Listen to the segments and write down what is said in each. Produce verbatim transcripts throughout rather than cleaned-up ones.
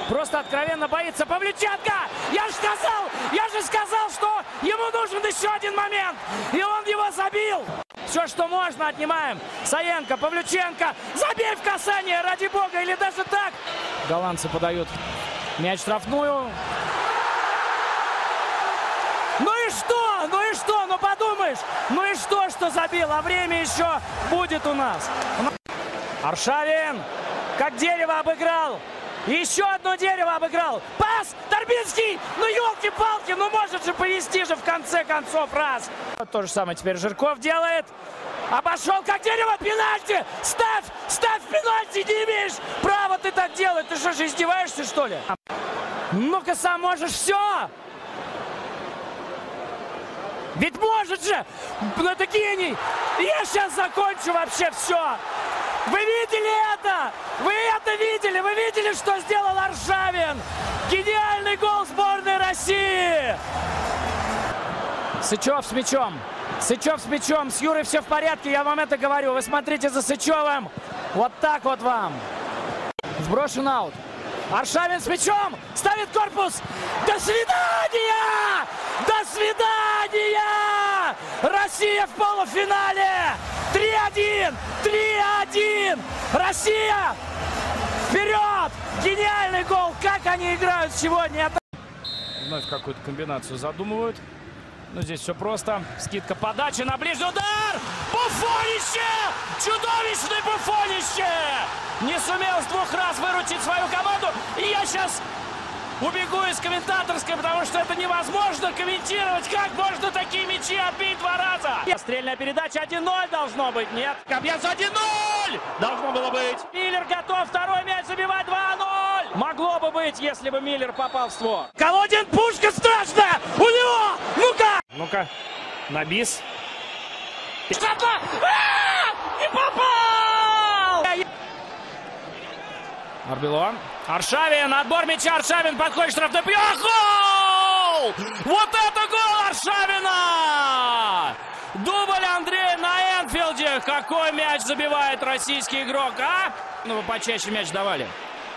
Просто откровенно боится Павлюченко. Я же сказал, я же сказал, что ему нужен еще один момент. И он его забил. Все, что можно, отнимаем. Саенко, Павлюченко. Забей в касание, ради бога, или даже так. Голландцы подают мяч в штрафную. Ну и что? Ну и что? Ну подумаешь. Ну и что, что забил? А время еще будет у нас. Аршавин как дерево обыграл. Еще одно дерево обыграл. Пас! Торбинский! Ну елки-палки! Ну может же повести же в конце концов раз. То же самое теперь Жирков делает. Обошел как дерево. Пенальти! Ставь! Ставь пенальти! Не имеешь права ты так делать. Ты что же издеваешься, что ли? Ну-ка сам можешь все! Ведь может же! Ну это гений! Я сейчас закончу вообще все! Вы видели это? Вы это видели? Вы видели, что сделал Аршавин? Гениальный гол сборной России! Сычев с мячом. Сычев с мячом. С Юрой все в порядке, я вам это говорю. Вы смотрите за Сычевым. Вот так вот вам. Сброшен аут. Аршавин с мячом. Ставит корпус. До свидания! До свидания! Россия в полуфинале! три один! три один! Россия! Вперед! Гениальный гол! Как они играют сегодня! Вновь какую-то комбинацию задумывают. Но здесь все просто. Скидка, подача на ближний удар! Буфонище! Чудовищное Буфонище! Не сумел с двух раз выручить свою команду. И я сейчас убегу из комментаторской, потому что это невозможно комментировать. Как можно такие мячи отбить два раза? Стрельная передача один ноль должно быть. Нет. Кобьянцев один ноль! Должно было быть. Миллер готов второй мяч забивать два ноль. Могло бы быть, если бы Миллер попал в створ. Колодин, пушка страшная! У него! Ну-ка! Ну-ка, на бис. А! Не попал! Арбелон. Аршавин, отбор мяча, Аршавин подходит, штрафной прием. Гол! Вот это гол Аршавина! Дубль Андрея на Энфилде. Какой мяч забивает российский игрок, а? Ну, вы почаще мяч давали.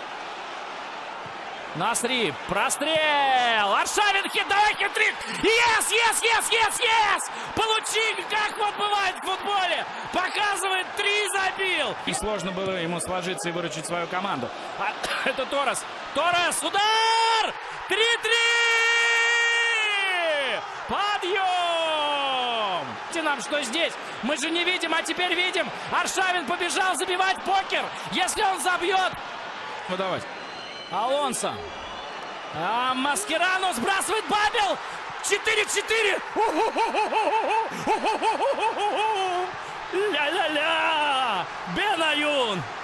Насри, прострел, Аршавин, хит, давай хитрик, ес, ес, ес, ес, ес, получи, как вот бывает в футболе, показывает, три забил. И сложно было ему сложиться и выручить свою команду. А, это Торрес, Торрес, удар, три-три, подъем. Нам что здесь, мы же не видим, а теперь видим, Аршавин побежал забивать покер, если он забьет. Ну давай. Алонсо. А Маскерану сбрасывает Бабел. четыре-четыре. Ля-ля-ля. Бенаюн.